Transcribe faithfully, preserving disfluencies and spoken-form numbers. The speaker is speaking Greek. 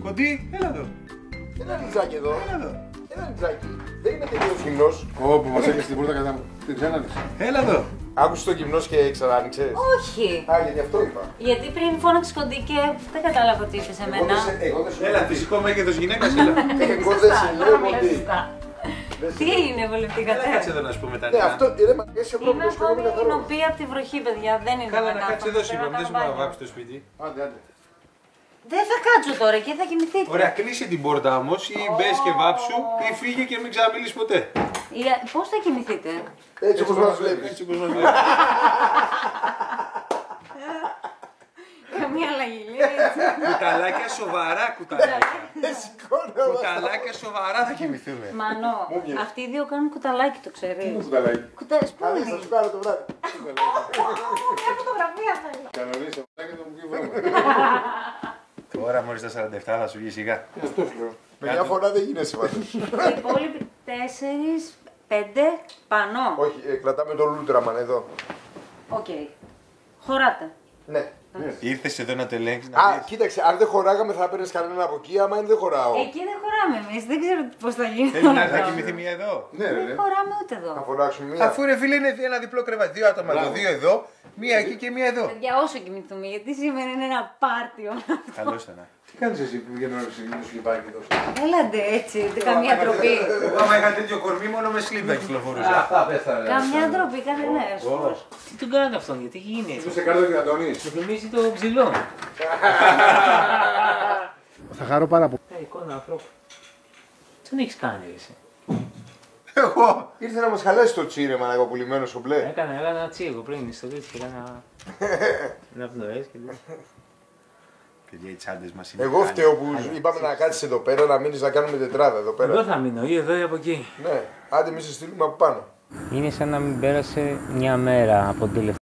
Κοντή, έλα εδώ. Ένα λιτζάκι εδώ. Έλα εδώ. Ένα λιτζάκι. Δεν είμαι τελείως γυμνός. Όπου μας έκανα την πόρτα κατά μου. Την ξανάνεις. Έλα εδώ. Άκουσες το γυμνός και ξανάνοιξες. Όχι. Α, γιατί αυτό είπα. Γιατί πριν φώναξε Κοντή και δεν κατάλαβα τι είπε σε Εγώ μένα. δεν σε- Εγώ δεν σου Έλα, φυσικό μέγεθος γυναίκας, έλα. Εγώ δεν σε λέω Τώρα μιλάς ότι. σωστά. Τι έγινε, Έλα, βολευτήκατε. κάτσε εδώ να σου πω μετά. Ναι, αυτό ρε μα εσύ ο Είμαι πρόβλημα σου ακόμη είναι καθαρό. νοπή από τη βροχή, παιδιά. Δεν είναι Καλά, να μετά. κάτσε εδώ Πρέπει σήμερα, να δεν σου κάνω να μπάνιο. βάψει το σπίτι. Άντε, άντε. Δεν θα κάτσω τώρα, εκεί θα κοιμηθείτε. Ωραία, κλείσε την πόρτα όμως ή μπες και βάψου ή φύγε και μην ξαναμιλείς ποτέ. Ή- Πώς θα κοιμηθείτε. Έτσι όπως μας βλέπεις. Έτσι όπως μας βλέπεις. Καμία αλλαγή, λέει έτσι. Κουταλάκια σοβαρά κουταλάκια. Σηκώνω. Κουταλάκια σοβαρά θα κοιμηθούμε. Μανώ, αυτοί οι δύο κάνουν κουταλάκι, το Τι ξέρεις. μου κουταλάκι. Κουτα... Άντε Σπούνι. θα σου κάνω το βράδυ. Μια φωτογραφία θέλω. Κανονίσα, και το μου πει βρώμα. Τώρα μόλις τα σαράντα επτά θα σου βγει σιγά. Τι αυτό σου λέω. Με μια φορά δεν γίνεσαι πάντως. Οι υπόλοιποι τέσσερις, πέντε, πάνω. Όχι, ε, κρατάμε το Ultraman εδώ. Οκ. Χωράτε. Ναι. Ήρθες εδώ να το ελέγξεις να Α, δεις. κοίταξε, αν δεν χωράγαμε θα παίρνεις κανένα από εκεί, άμα είναι δεν χωράω. Εκεί δεν χωράμε εμείς, δεν ξέρω πώς θα γίνει. Θέλει να έρθει να κοιμηθεί μία εδώ. Ναι, ρε. Δεν χωράμε ούτε Θα εδώ. φωνάξουμε μία. Αφού ρε φίλε είναι ένα διπλό κρεβάτι, δύο άτομα εδώ, δύο εδώ, μία εκεί και μία εδώ. Για όσο κοιμηθούμε, γιατί σήμερα είναι ένα πάρτι όλα αυτά. Καλώς ήταν. Τι κάνεις εσύ που βγαίνω να συγκινήσω στο σκυπάκι τόσο. Έλαντε έτσι, ούτε καμία ντροπή. Εγώ άμα είχα τέτοιο κορμί μόνο με σλίβα κυκλοφορούσα. Αυτά πες τα ρε. Καμιά ντροπή, κανένας. Τι τον κάνετε αυτόν, γιατί έχει γίνει έτσι. Είσαι κάτω και Αντώνης. Μου θυμίζει το ψηλό. Θα χαρώ πάρα πολύ. Ε, εικόνα ανθρώπου. Τι τον έχεις κάνει ρε, εσύ. Εγώ ήρθε να μας χαλάσει το τσίρεμα εγώ πουλημένο στο μπλε. Έκανα, έκανα ένα τσίρκο πριν στο τέτοιο και έκανα ένα πνοές και τέτοιο. Παιδιά, οι τσάντες μας είναι. Εγώ φταίω που είπαμε να κάτσεις εδώ πέρα, να μείνεις να κάνουμε τετράδα εδώ Εδώ πέρα. θα μείνω, ή εδώ ή από εκεί. Ναι, άντε μη σε στείλουμε από πάνω. Είναι σαν να μην πέρασε μια μέρα από την τελευταία.